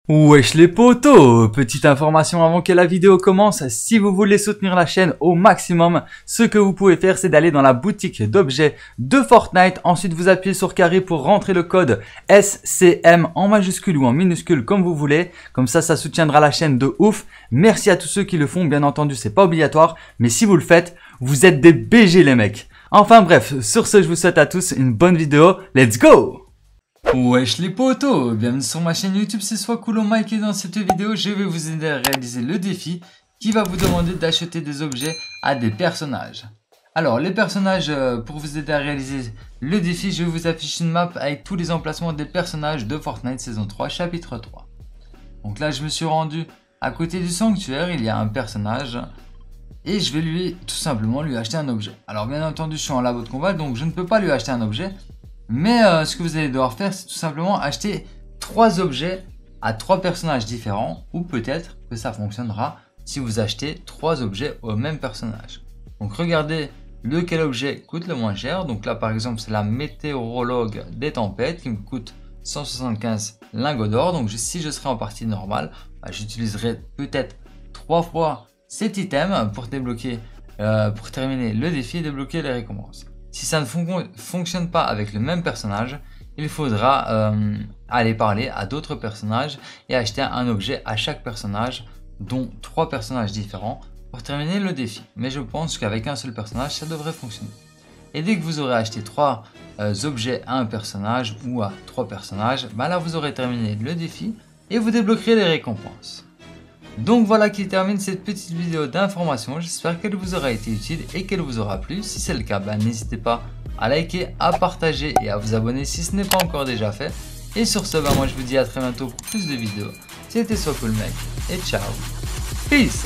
Wesh les potos, petite information avant que la vidéo commence, si vous voulez soutenir la chaîne au maximum, ce que vous pouvez faire c'est d'aller dans la boutique d'objets de Fortnite, ensuite vous appuyez sur carré pour rentrer le code SCM en majuscule ou en minuscule comme vous voulez, comme ça soutiendra la chaîne de ouf. Merci à tous ceux qui le font, bien entendu c'est pas obligatoire, mais si vous le faites, vous êtes des BG les mecs. Enfin bref, sur ce je vous souhaite à tous une bonne vidéo, let's go! Wesh les potos, bienvenue sur ma chaîne YouTube, c'est Swacoolo Mike et dans cette vidéo je vais vous aider à réaliser le défi qui va vous demander d'acheter des objets à des personnages. Alors les personnages, pour vous aider à réaliser le défi, je vais vous afficher une map avec tous les emplacements des personnages de Fortnite saison 3 chapitre 3. Donc là je me suis rendu à côté du sanctuaire, il y a un personnage et je vais tout simplement lui acheter un objet. Alors bien entendu je suis en labo de combat donc je ne peux pas lui acheter un objet. Mais ce que vous allez devoir faire, c'est tout simplement acheter 3 objets à 3 personnages différents. Ou peut-être que ça fonctionnera si vous achetez 3 objets au même personnage. Donc regardez lequel objet coûte le moins cher. Donc là par exemple c'est la météorologue des tempêtes qui me coûte 175 lingots d'or. Donc si je serais en partie normale, j'utiliserai peut-être 3 fois cet item pour débloquer, pour terminer le défi et débloquer les récompenses. Si ça ne fonctionne pas avec le même personnage, il faudra aller parler à d'autres personnages et acheter un objet à chaque personnage, dont 3 personnages différents, pour terminer le défi. Mais je pense qu'avec un seul personnage, ça devrait fonctionner. Et dès que vous aurez acheté 3 objets à un personnage ou à 3 personnages, là vous aurez terminé le défi et vous débloquerez les récompenses. Donc voilà qui termine cette petite vidéo d'information, j'espère qu'elle vous aura été utile et qu'elle vous aura plu. Si c'est le cas, n'hésitez pas à liker, à partager et à vous abonner si ce n'est pas encore déjà fait. Et sur ce, moi je vous dis à très bientôt pour plus de vidéos. C'était Swacoolo Mike et ciao, peace.